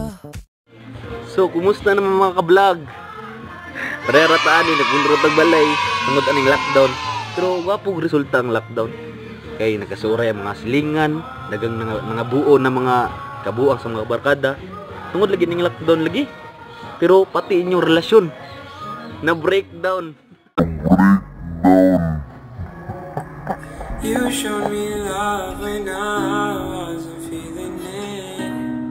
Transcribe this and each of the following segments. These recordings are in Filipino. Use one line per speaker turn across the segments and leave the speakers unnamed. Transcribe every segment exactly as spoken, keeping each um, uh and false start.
So, kumusta naman mga ka-vlog? Parerataan eh, nagpunrot ng balay, tungod aning lockdown. Pero wapong resulta ang lockdown. Kaya nagkasuray ang mga silingan, dagang mga buo na mga kabuang sa mga barkada. Tungod lagi ning lockdown lagi. Pero pati inyong relasyon na breakdown.
You showed me love when I wasn't feeling it.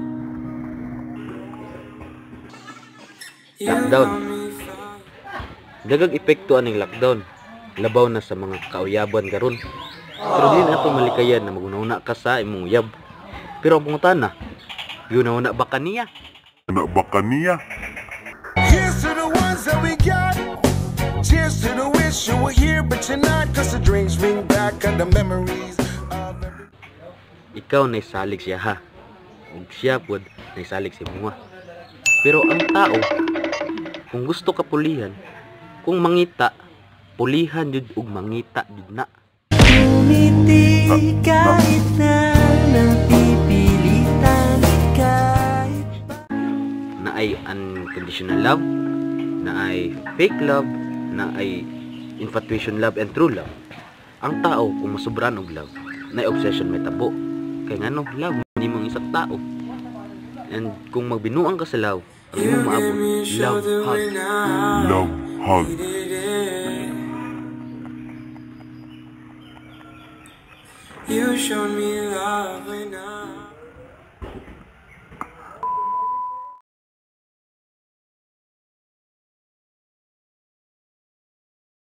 Lockdown. Dagang epekto aning lockdown. Labaw na sa mga kauyaban karon. Pero di na ito malikayan na magunahuna ka sa imong uyab. Pero ang pangutana, yun-una ba kaniya?
Na ba kaniya?
Here's to the ones that we got. Cheers to the wish you were here but you're not. Cause the drinks ring back and the memories of every...
Ikaw na isalig siya ha. Ug siya pod na isalig si mga. Pero ang tao, kung gusto ka pulihan, kung mangita, pulihan jud ug mangita jud na.
Umiti kahit na napipilitan kahit pa.
Na ay unconditional love, na ay fake love, na ay infatuation love and true love. Ang tao kung masubran og love, na obsession may tabo. Kaya ngano love hindi mo isang tao. And kung magbinuang ka sa love, ang imong maabot love hug.
Love hug.
You showed me love when I